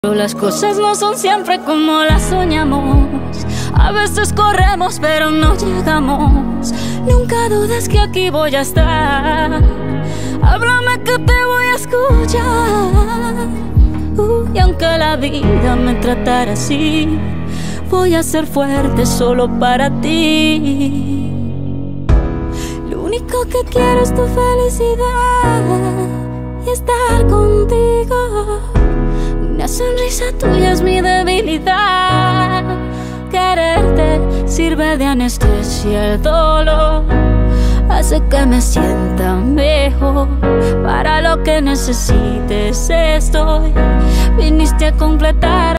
Pero las cosas no son siempre como las soñamos. A veces corremos pero no llegamos. Nunca dudes que aquí voy a estar. Háblame que te voy a escuchar. Y aunque la vida me tratara así, voy a ser fuerte solo para ti. Lo único que quiero es tu felicidad y estar contigo. Una sonrisa tuya es mi debilidad. Quererte sirve de anestesia el dolor, hace que me sienta mejor. Para lo que necesites estoy. Viniste a completar